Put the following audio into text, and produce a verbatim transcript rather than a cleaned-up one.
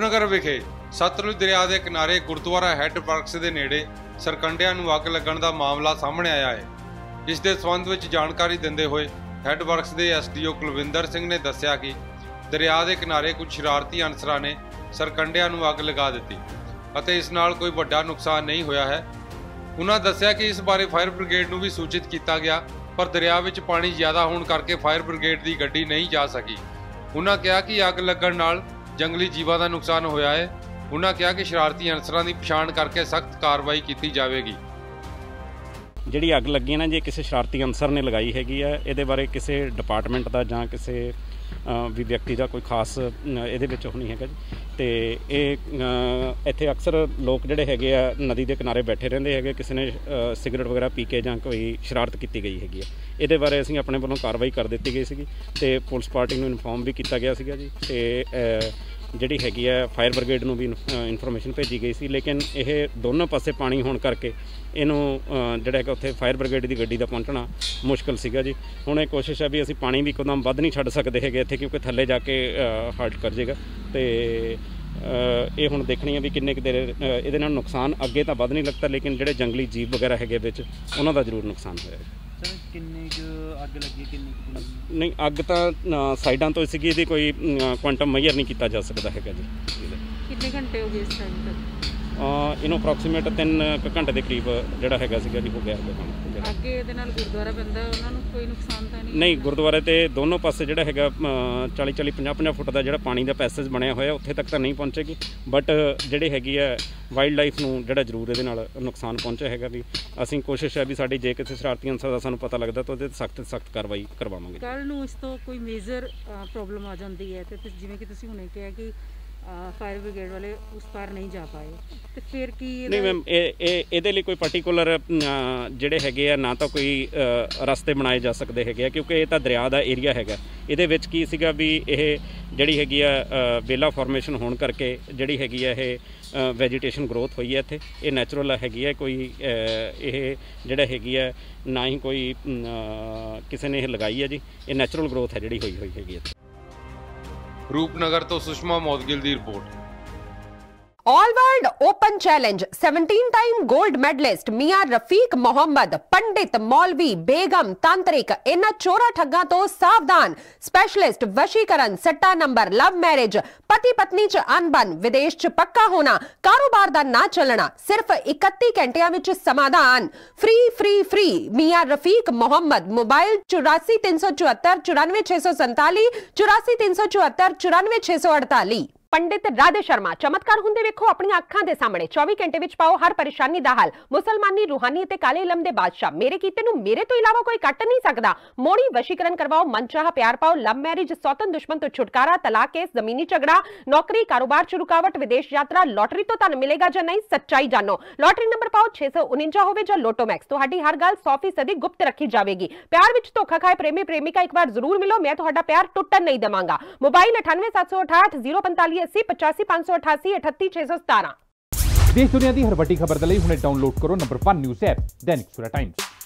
ਰੂਪਨਗਰ ਵਿਖੇ ਸਤਲੁਜ ਦਰਿਆ ਦੇ ਕਿਨਾਰੇ ਗੁਰਦੁਆਰਾ ਹੈੱਡ ਵਰਕਸ ਦੇ ਨੇੜੇ ਸਰਕੰਡਿਆਂ ਨੂੰ ਅੱਗ ਲੱਗਣ ਦਾ ਮਾਮਲਾ ਸਾਹਮਣੇ ਆਇਆ ਹੈ। ਇਸ ਦੇ ਸੰਬੰਧ ਵਿੱਚ ਜਾਣਕਾਰੀ ਦਿੰਦੇ ਹੋਏ ਹੈੱਡ ਵਰਕਸ ਦੇ S D O Kulwinder Singh ਨੇ ਦੱਸਿਆ ਕਿ ਦਰਿਆ ਦੇ ਕਿਨਾਰੇ ਕੁਝ ਸ਼ਰਾਰਤੀ ਅਨਸਰਾਂ ਨੇ ਸਰਕੰਡਿਆਂ ਨੂੰ ਅੱਗ ਲਗਾ ਦਿੱਤੀ ਅਤੇ ਇਸ ਨਾਲ ਕੋਈ ਵੱਡਾ ਨੁਕਸਾਨ ਨਹੀਂ ਹੋਇਆ ਹੈ। ਉਹਨਾਂ ਦੱਸਿਆ ਕਿ ਇਸ ਬਾਰੇ ਫਾਇਰ ਬ੍ਰਿਗੇਡ ਨੂੰ ਵੀ ਸੂਚਿਤ ਕੀਤਾ ਗਿਆ, ਪਰ ਦਰਿਆ ਵਿੱਚ ਪਾਣੀ ਜ਼ਿਆਦਾ ਹੋਣ ਕਰਕੇ ਫਾਇਰ ਬ੍ਰਿਗੇਡ ਦੀ ਗੱਡੀ ਨਹੀਂ ਜਾ ਸਕੀ। ਉਹਨਾਂ ਕਿਹਾ ਕਿ ਅੱਗ ਲੱਗਣ ਨਾਲ ਜੰਗਲੀ ਜੀਵਾਂ ਦਾ ਨੁਕਸਾਨ ਹੋਇਆ ਹੈ। ਉਹਨਾਂ ਕਿਹਾ ਕਿ ਸ਼ਰਾਰਤੀ ਅਨਸਰਾਂ ਦੀ ਪਛਾਣ ਕਰਕੇ ਸਖਤ ਕਾਰਵਾਈ ਕੀਤੀ ਜਾਵੇਗੀ। ਜਿਹੜੀ ਅੱਗ ਲੱਗੀ ਨਾ, ਜੇ ਕਿਸੇ ਸ਼ਰਾਰਤੀ ਅਨਸਰ ਨੇ ਲਗਾਈ ਹੈਗੀ ਹੈ, ਇਹਦੇ ਬਾਰੇ ਕਿਸੇ ਡਿਪਾਰਟਮੈਂਟ ਦਾ ਜਾਂ ਕਿਸੇ ਵੀ ਵਿਅਕਤੀ ਦਾ ਕੋਈ ਖਾਸ ਇਹਦੇ ਵਿੱਚ ਉਹ ਨਹੀਂ ਹੈਗਾ ਜੀ। ਅਤੇ ਇਹ ਇੱਥੇ ਅਕਸਰ ਲੋਕ ਜਿਹੜੇ ਹੈਗੇ ਆ ਨਦੀ ਦੇ ਕਿਨਾਰੇ ਬੈਠੇ ਰਹਿੰਦੇ ਹੈਗੇ, ਕਿਸੇ ਨੇ ਸਿਗਰਟ ਵਗੈਰਾ ਪੀ ਕੇ ਜਾਂ ਕੋਈ ਸ਼ਰਾਰਤ ਕੀਤੀ ਗਈ ਹੈਗੀ ਆ। ਇਹਦੇ ਬਾਰੇ ਅਸੀਂ ਆਪਣੇ ਵੱਲੋਂ ਕਾਰਵਾਈ ਕਰ ਦਿੱਤੀ ਗਈ ਸੀਗੀ ਅਤੇ ਪੁਲਿਸ ਪਾਰਟੀ ਨੂੰ ਇਨਫੋਰਮ ਵੀ ਕੀਤਾ ਗਿਆ ਸੀਗਾ ਜੀ। ਅਤੇ ਜਿਹੜੀ ਹੈਗੀ ਹੈ ਫਾਇਰ ਬ੍ਰਿਗੇਡ ਨੂੰ ਵੀ ਇਨਫੋਰਮੇਸ਼ਨ ਭੇਜੀ ਗਈ ਸੀ, ਲੇਕਿਨ ਇਹ ਦੋਨੋਂ ਪਾਸੇ ਪਾਣੀ ਹੋਣ ਕਰਕੇ ਇਹਨੂੰ ਜਿਹੜਾ ਹੈਗਾ ਉੱਥੇ ਫਾਇਰ ਬ੍ਰਿਗੇਡ ਦੀ ਗੱਡੀ ਦਾ ਪਹੁੰਚਣਾ ਮੁਸ਼ਕਿਲ ਸੀਗਾ ਜੀ। ਹੁਣ ਇਹ ਕੋਸ਼ਿਸ਼ ਹੈ ਵੀ ਅਸੀਂ ਪਾਣੀ ਵੀ ਇੱਕਦਮ ਵੱਧ ਨਹੀਂ ਛੱਡ ਸਕਦੇ ਹੈਗੇ ਇੱਥੇ, ਕਿਉਂਕਿ ਥੱਲੇ ਜਾ ਕੇ ਹਰਟ ਕਰ ਜਾਏਗਾ। ਅਤੇ ਇਹ ਹੁਣ ਦੇਖਣੀ ਹੈ ਵੀ ਕਿੰਨੇ ਕੁ ਦੇਰ ਇਹਦੇ ਨਾਲ ਨੁਕਸਾਨ ਅੱਗੇ ਤਾਂ ਵੱਧ ਨਹੀਂ ਲੱਗਦਾ, ਲੇਕਿਨ ਜਿਹੜੇ ਜੰਗਲੀ ਜੀਵ ਵਗੈਰਾ ਹੈਗੇ ਵਿੱਚ ਉਹਨਾਂ ਦਾ ਜ਼ਰੂਰ ਨੁਕਸਾਨ ਹੋਇਆ। ਸਰ ਕਿੰਨੀ ਕੁ ਅੱਗ ਲੱਗੀ, ਕਿੰਨੀ ਕੁ ਨਹੀਂ, ਅੱਗ ਤਾਂ ਸਾਈਡਾਂ ਤੋਂ ਸੀਗੀ, ਇਹਦੀ ਕੋਈ ਕੁਆਂਟਮ ਮੈਜ਼ਰ ਨਹੀਂ ਕੀਤਾ ਜਾ ਸਕਦਾ ਹੈਗਾ ਜੀ। ਕਿੰਨੇ ਘੰਟੇ ਹੋ ਗਏ ਇਸ ਟਾਈਮ ਤੱਕ? ਇਹਨੂੰ ਅਪਰੋਕਸੀਮੇਟ ਤਿੰਨ ਕੁ ਘੰਟੇ ਦੇ ਕਰੀਬ ਜਿਹੜਾ ਹੈਗਾ ਸੀਗਾ ਜੀ ਹੋ ਗਿਆ ਹੈਗਾ ਕੰਮ। ਅੱਗੇ ਇਹਦੇ ਨਾਲ ਗੁਰਦੁਆਰਾ ਪੈਂਦਾ, ਉਹਨਾਂ ਨੂੰ ਕੋਈ ਨੁਕਸਾਨ ਤਾਂ ਨਹੀਂ? ਨਹੀਂ, ਗੁਰਦੁਆਰੇ ਤੇ ਦੋਨੋਂ ਪਾਸੇ ਜਿਹੜਾ ਹੈਗਾ ਚਾਲੀ ਚਾਲੀ ਪੰਜਾਹ ਪੰਜਾਹ ਫੁੱਟ ਦਾ ਜਿਹੜਾ ਪਾਣੀ ਦਾ ਪੈਸੇਜ ਬਣਿਆ ਹੋਇਆ, ਉੱਥੇ ਤੱਕ ਤਾਂ ਨਹੀਂ ਪਹੁੰਚੇਗੀ, ਬਟ ਜਿਹੜੀ ਹੈਗੀ ਹੈ ਵਾਈਲਡ ਲਾਈਫ ਨੂੰ ਜਿਹੜਾ ਜ਼ਰੂਰ ਇਹਦੇ ਨਾਲ ਨੁਕਸਾਨ ਪਹੁੰਚਿਆ ਹੈਗਾ। ਵੀ ਅਸੀਂ ਕੋਸ਼ਿਸ਼ ਹੈ ਵੀ ਸਾਡੀ ਜੇ ਕਿਸੇ ਸ਼ਰਾਰਤੀ ਅਨਸਰ ਦਾ ਸਾਨੂੰ ਪਤਾ ਲੱਗਦਾ ਤਾਂ ਉਹਦੇ ਸਖਤ ਸਖਤ ਕਾਰਵਾਈ ਕਰਵਾਵਾਂਗੇ। ਕੱਲ੍ਹ ਨੂੰ ਇਸ ਤੋਂ ਕੋਈ ਮੇਜਰ ਪ੍ਰੋਬਲਮ ਆ ਜਾਂਦੀ ਹੈ ਤੇ ਜਿਵੇਂ ਕਿ ਤੁਸੀਂ ਹੁਣੇ ਕਿਹਾ ਕਿ ਫਾਇਰ ਬ੍ਰਿਗੇਡ ਵਾਲੇ ਉਸ ਪਾਰ ਨਹੀਂ ਜਾ ਪਾਏ, ਤੇ ਫਿਰ ਕੀ? ਨਹੀਂ ਮੈਮ, ਇਹ ਇਹ ਇਹਦੇ ਲਈ ਕੋਈ ਪਾਰਟੀਕੂਲਰ ਜਿਹੜੇ ਹੈਗੇ ਆ ਨਾ ਤਾਂ ਕੋਈ ਰਸਤੇ ਬਣਾਏ ਜਾ ਸਕਦੇ ਹੈਗੇ ਆ, ਕਿਉਂਕਿ ਇਹ ਤਾਂ ਦਰਿਆ ਦਾ ਏਰੀਆ ਹੈਗਾ। ਇਹਦੇ ਵਿੱਚ ਕੀ ਸੀਗਾ ਵੀ ਇਹ ਜਿਹੜੀ ਹੈਗੀ ਆ ਵੇਲਾ ਫਾਰਮੇਸ਼ਨ ਹੋਣ ਕਰਕੇ ਜਿਹੜੀ ਹੈਗੀ ਆ ਇਹ ਵੈਜੀਟੇਸ਼ਨ ਗਰੋਥ ਹੋਈ ਹੈ ਇੱਥੇ। ਇਹ ਨੈਚੁਰਲ ਹੈਗੀ ਹੈ, ਕੋਈ ਇਹ ਜਿਹੜਾ ਹੈਗੀ ਹੈ ਨਾ ਹੀ ਕੋਈ ਕਿਸੇ ਨੇ ਇਹ ਲਗਾਈ ਹੈ ਜੀ। ਇਹ ਨੈਚੁਰਲ ਗਰੋਥ ਹੈ ਜਿਹੜੀ ਹੋਈ ਹੋਈ ਹੈਗੀ ਇੱਥੇ। ਰੂਪਨਗਰ ਤੋਂ ਸੁਸ਼ਮਾ ਮੌਦਗਿਲ ਦੀ report. All world open challenge सत्रह time gold medalist Miyan Rafiq Mohammad, पंडित, मौलवी, बेगम, तांत्रिक, इन्हां चोरा ठग्गां तो सावधान। स्पेशलिस्ट वशीकरण, सट्टा नंबर, लव मैरिज, पति पत्नी च अनबन, विदेश च पक्का होना, कारोबार दा ना चलना, सिर्फ इकत्ती घंटियां विच समाधान। Free free free Miyan Rafiq Mohammad. Mobile चौरासी तीन सौ चौहत्तर चौरानवे छे सौ संताली, चौरासी तीन सौ चौहत्तर चौरानवे छे सौ अड़ताली। पंडित राधे शर्मा, चमत्कार हुंदे वेखो अपनी अखां दे सामने। चौबी घंटे विच पाओ हर परेशानी दा हल। मुसलमानी, रूहानी ते काले इलम दे बादशाह, मेरे कीते नूं मेरे तो इलावा कोई कट नहीं सकदा। मोड़ी वशीकरण करवाओ, मनचाहा प्यार पाओ, लव मैरिज, सौतन दुश्मन तो छुटकारा, तलाक केस, जमीनी झगड़ा, नौकरी, कारोबार च रुकावट, विदेश यात्रा, लॉटरी तो धन मिलेगा जां नहीं, सच्चाई जानो। लॉटरी नंबर पाओ छे सौ उनंजा होवे जां लोटो मैक्स, तुहाडी हर गल सौ फीसदी गुप्त रखी जावेगी। प्यार विच धोखा खाए प्रेमी प्रेमिका एक बार जरूर मिलो, मैं तुहाडा प्यार टुटन नहीं देवांगा। मोबाइल अठानवे सत्त सौ अठाहठ जीरो पैंताली अस्सी पचासी पांच सौ अठासी अठत्ती छे सौ सतारा। देश दुनिया की हर वड्डी खबर दे लई हुणे डाउनलोड करो number one news app Dainik Savera times.